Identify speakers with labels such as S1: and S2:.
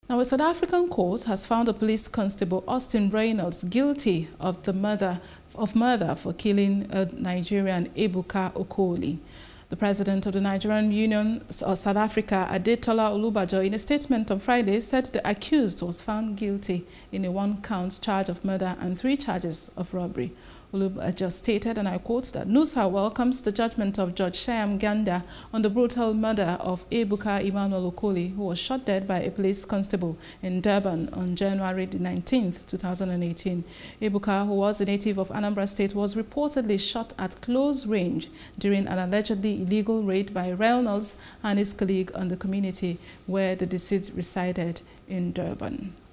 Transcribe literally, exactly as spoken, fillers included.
S1: Now, a South African court has found a police constable, Austin Reynolds, guilty of the murder of murder for killing a Nigerian, Ebuka Okoli. The president of the Nigerian Union South Africa, Adetola Olubajo, in a statement on Friday, said the accused was found guilty in a one-count charge of murder and three charges of robbery. Olubajo stated, and I quote, that NUSA welcomes the judgment of Judge Shyam Ganda on the brutal murder of Ebuka Okoli, who was shot dead by a police constable in Durban on January nineteenth, two thousand eighteen. Ebuka, who was a native of Anambra State, was reportedly shot at close range during an allegedly illegal raid by Reynolds and his colleague on the community where the deceased resided in Durban.